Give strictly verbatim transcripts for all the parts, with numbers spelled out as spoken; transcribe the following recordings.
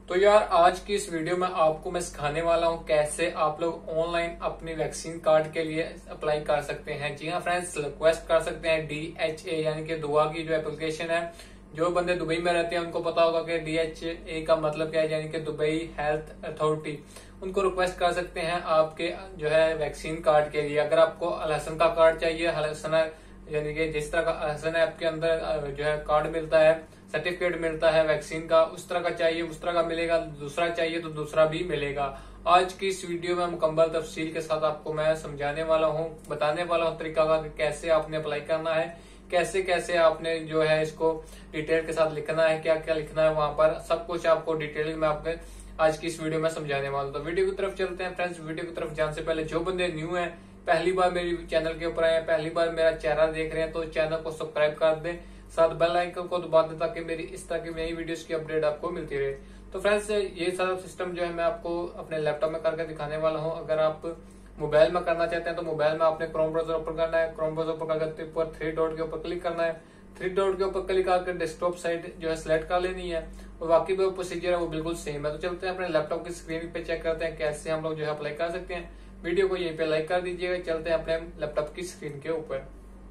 तो यार आज की इस वीडियो में आपको मैं सिखाने वाला हूं कैसे आप लोग ऑनलाइन अपनी वैक्सीन कार्ड के लिए अप्लाई कर सकते हैं। जी हाँ फ्रेंड्स, रिक्वेस्ट कर सकते हैं डी एच ए यानी कि दुआ की जो एप्लीकेशन है। जो बंदे दुबई में रहते हैं उनको पता होगा कि डी एच ए का मतलब क्या है, यानी कि दुबई हेल्थ अथॉरिटी। उनको रिक्वेस्ट कर सकते हैं आपके जो है वैक्सीन कार्ड के लिए। अगर आपको अलहसन का कार्ड चाहिए, अलहसन यानी कि जिस तरह का अलहसन है आपके अंदर जो है कार्ड मिलता है, सर्टिफिकेट मिलता है वैक्सीन का, उस तरह का चाहिए उस तरह का मिलेगा। दूसरा चाहिए तो दूसरा भी मिलेगा। आज की इस वीडियो में मुकम्मल तफसील के साथ आपको मैं समझाने वाला हूँ, बताने वाला हूँ तरीका का कैसे आपने अप्लाई करना है, कैसे कैसे आपने जो है इसको डिटेल के साथ लिखना है, क्या क्या लिखना है वहां पर, सब कुछ आपको डिटेल में आपके आज की इस वीडियो में समझाने वाला हूँ। तो वीडियो की तरफ चलते हैं फ्रेंड्स। वीडियो की तरफ जाने से पहले जो बंदे न्यू है, पहली बार मेरी चैनल के ऊपर आए, पहली बार मेरा चेहरा देख रहे हैं, तो चैनल को सब्सक्राइब कर दें, साथ बेल आइकन को दबा दें ताकि मेरी इस तरह की नई वीडियोस की अपडेट आपको मिलती रहे। तो फ्रेंड्स ये सारा सिस्टम जो है मैं आपको अपने लैपटॉप में करके दिखाने वाला हूँ। अगर आप मोबाइल में करना चाहते हैं तो मोबाइल में आपने क्रोम ब्राउजर ओपन करना है। क्रोम ब्राउजर ओपन करके ऊपर थ्री डॉट के ऊपर क्लिक करना है। थ्री डॉट के ऊपर क्लिक करके डेस्कटॉप साइट जो है सिलेक्ट कर लेनी है और बाकी जो प्रोसीजर है वो बिल्कुल सेम है। तो चलते हैं अपने लैपटॉप की स्क्रीन पे, चेक करते हैं कैसे हम लोग जो है अप्लाई कर सकते हैं। वीडियो को यहीं पे लाइक कर दीजिएगा। चलते हैं अपने लैपटॉप की स्क्रीन के ऊपर।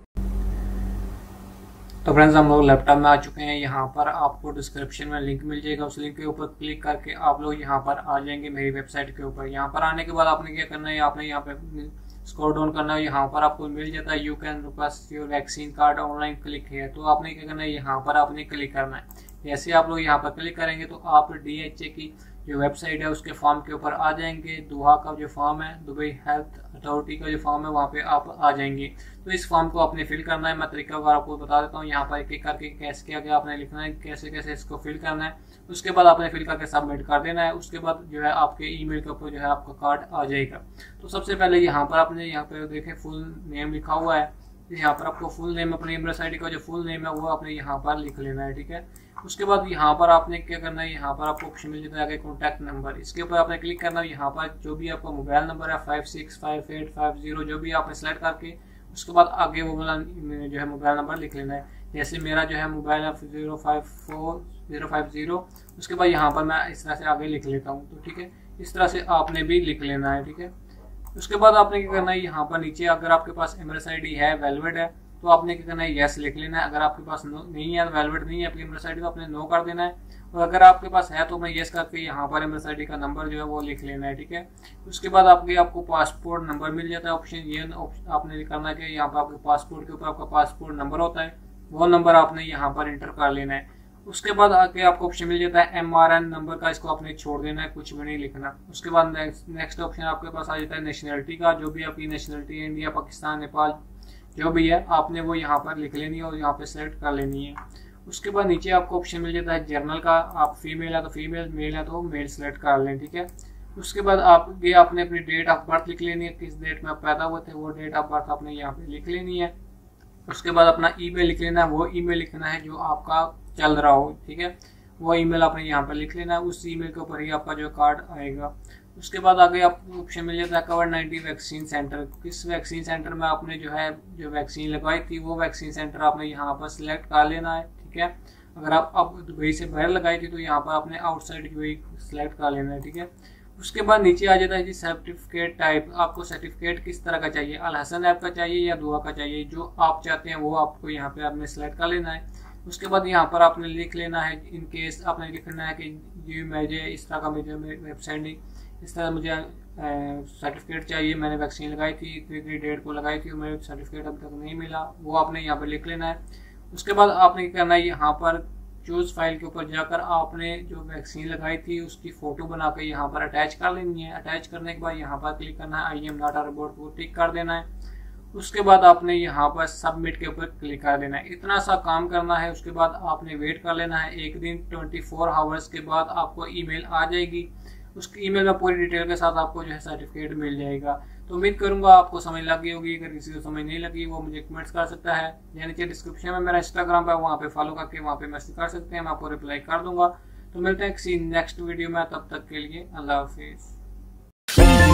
तो फ्रेंड्स हम लोग लैपटॉप में आ चुके हैं। यहाँ पर आपको डिस्क्रिप्शन में लिंक मिल जाएगा, उस लिंक के ऊपर क्लिक करके आप लोग यहाँ पर आ जाएंगे मेरी वेबसाइट के ऊपर। यहाँ पर आने के बाद आपने क्या करना है, आपने यहाँ पे स्क्रॉल डाउन करना है। यहाँ पर आपको मिल जाता है you can request your vaccine card online, click है। तो आपने क्या करना है, यहाँ पर आपने क्लिक करना है। जैसे आप लोग यहाँ पर क्लिक करेंगे तो आप डी एच ए की जो वेबसाइट है उसके फॉर्म के ऊपर आ जाएंगे। दुआ का जो फॉर्म है, दुबई हेल्थ अथॉरिटी का जो फॉर्म है वहाँ पे आप आ जाएंगे। तो इस फॉर्म को आपने फिल करना है। मैं तरीका आपको बता देता हूँ। यहाँ पर क्लिक करके कैसे क्या क्या आपने लिखना है, कैसे कैसे इसको फिल करना है। उसके बाद आपने फिल करके सबमिट कर देना है। उसके बाद जो है आपके ईमेल के ऊपर जो है आपका कार्ड आ जाएगा। तो सबसे पहले यहाँ पर आपने यहाँ पे देखे फुल नेम लिखा हुआ है। यहाँ पर आपको फुल नेम, अपने ईमेल आईडी का जो फुल नेम है वो आपने यहाँ पर लिख लेना है, ठीक है। उसके बाद यहाँ पर आपने क्या करना है, यहाँ पर आपको ऑप्शन मिल जाता है कॉन्टैक्ट नंबर, इसके ऊपर आपने क्लिक करना है। यहाँ पर जो भी आपका मोबाइल नंबर है five six five eight five zero जो भी आपने सेलेक्ट करके उसके बाद आगे वो वाला जो है मोबाइल नंबर लिख लेना है। जैसे मेरा जो है मोबाइल है zero five four zero five zero, उसके बाद यहाँ पर मैं इस तरह से आगे लिख लेता हूँ। तो ठीक है, इस तरह से आपने भी लिख लेना है, ठीक है। उसके बाद आपने क्या करना है, यहाँ पर नीचे अगर आपके पास एमएस आईडी है, वैलिड है, तो आपने क्या करना है, यस लिख लेना है। अगर आपके पास नहीं है, वैलिड नहीं है आपकी एमएस आईडी, तो आपने नो कर देना है। और अगर आपके पास है तो मैं यस करके यहाँ पर एमएस आईडी का नंबर जो है वो लिख लेना है, ठीक है। उसके बाद आपके आपको पासपोर्ट नंबर मिल जाता है ऑप्शन। ये आपने करना है कि यहाँ पर आपके पासपोर्ट के ऊपर आपका पासपोर्ट नंबर होता है, वो नंबर आपने यहाँ पर एंटर कर लेना है। उसके बाद आगे आपको ऑप्शन मिल जाता है एम आर एन नंबर का, इसको आपने छोड़ देना है, कुछ भी नहीं लिखना। उसके बाद नेक्स्ट ऑप्शन आपके पास आ जाता है नेशनलिटी का, जो भी आपकी नेशनलिटी है, इंडिया, पाकिस्तान, नेपाल, जो भी है आपने वो यहाँ पर लिख लेनी है और यहाँ पे सेलेक्ट कर लेनी है। उसके बाद नीचे आपको ऑप्शन मिल जाता है जर्नल का, आप फीमेल है तो फीमेल, मेल है तो मेल सेलेक्ट कर लें, ठीक है। उसके बाद आप ये आपने अपनी डेट ऑफ बर्थ लिख लेनी है, किस डेट में आप पैदा हुए थे वो डेट ऑफ बर्थ आपने यहाँ पे लिख लेनी है। उसके बाद अपना ईमेल लिख लेना है, वो ईमेल लिखना है जो आपका चल रहा हो, ठीक है। वो ईमेल आपने यहाँ पर लिख लेना है, उस ईमेल के ऊपर ही आपका जो कार्ड आएगा। उसके बाद आगे आपको ऑप्शन मिल जाता है कवर नाइन्टी वैक्सीन सेंटर, किस वैक्सीन सेंटर में आपने जो है जो वैक्सीन लगवाई थी वो वैक्सीन सेंटर आपने यहाँ पर सिलेक्ट कर लेना है, ठीक है। अगर आप अब दुबई से बाहर लगाई थी तो यहाँ पर आपने आउटसाइड की सिलेक्ट कर लेना है, ठीक है। उसके बाद नीचे आ जाता है जी सर्टिफिकेट टाइप, आपको सर्टिफिकेट किस तरह का चाहिए, अलहसन ऐप का चाहिए या दुआ का चाहिए, जो आप चाहते हैं वो आपको यहाँ पे आपने सेलेक्ट कर लेना है। उसके बाद यहाँ पर आपने लिख लेना है, इन केस आपने लिखना है कि जी मुझे इस तरह का मुझे वेबसाइट नहीं, इस तरह मुझे सर्टिफिकेट चाहिए, मैंने वैक्सीन लगाई थी, इतनी डेट को लगाई थी, मुझे सर्टिफिकेट अभी तक नहीं मिला, वो आपने यहाँ पर लिख लेना है। उसके बाद आपने क्या करना है, यहाँ पर चूज फाइल के ऊपर जाकर आपने जो वैक्सीन लगाई थी उसकी फोटो बना कर यहाँ पर अटैच कर लेनी है। अटैच करने के बाद यहाँ पर क्लिक करना है I am not a robot, वो टिक कर देना है। उसके बाद आपने यहाँ पर सबमिट के ऊपर क्लिक कर देना है। इतना सा काम करना है। उसके बाद आपने वेट कर लेना है, एक दिन ट्वेंटी फोर आवर्स के बाद आपको ईमेल आ जाएगी। उस ईमेल में पूरी डिटेल के साथ आपको जो है सर्टिफिकेट मिल जाएगा। तो उम्मीद करूंगा आपको समझ लग गई होगी। अगर किसी को समझ नहीं लगी वो मुझे कमेंट्स कर सकता है, यानी कि डिस्क्रिप्शन में मेरा इंस्टाग्राम है, वहाँ पे फॉलो करके वहाँ पे मैसेज कर सकते हैं, मैं आपको रिप्लाई कर दूंगा। तो मिलते हैं किसी नेक्स्ट वीडियो में, तब तक के लिए अल्लाह हाफिज।